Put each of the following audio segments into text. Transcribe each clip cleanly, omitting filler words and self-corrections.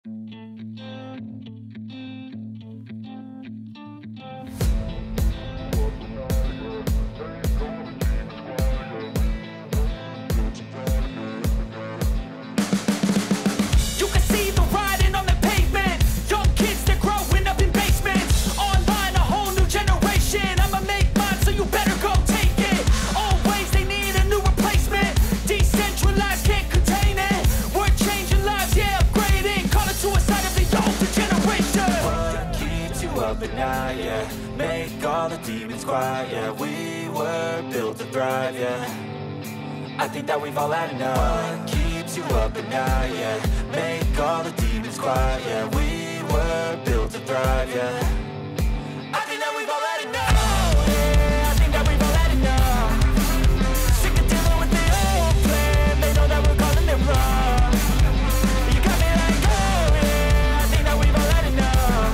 At night, yeah. Make all the demons quiet, yeah. We were built to thrive, yeah. I think that we've all had enough. What keeps you up at night, yeah. Make all the demons quiet, yeah. We were built to thrive, yeah. I think that we've all had enough. Oh, yeah, I think that we've all had enough. Sick of dealing with the old plan. They know that we're calling it wrong. You got me like, oh yeah, I think that we've all had enough.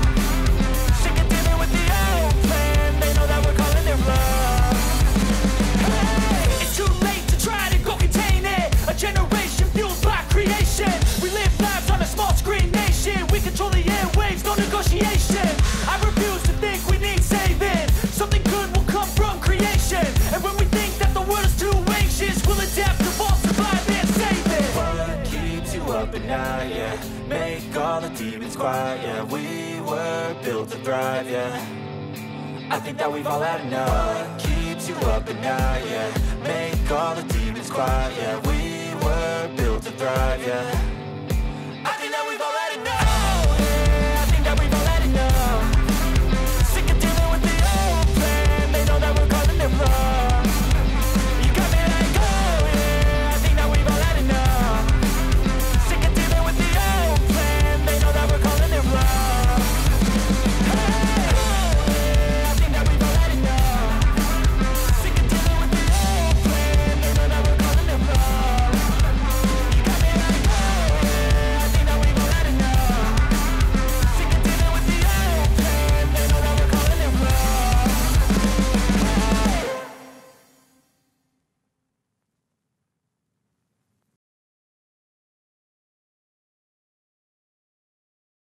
Generation fueled by creation. We live lives on a small screen nation. We control the airwaves, no negotiation. I refuse to think we need saving. Something good will come from creation. And when we think that the world is too anxious, we'll adapt, evolve, survive and save it. What keeps you up at night, yeah. Make all the demons quiet, yeah. We were built to thrive, yeah. I think that we've all had enough. What keeps you up at night, yeah. Make all the demons quiet, yeah. We were built to thrive, yeah.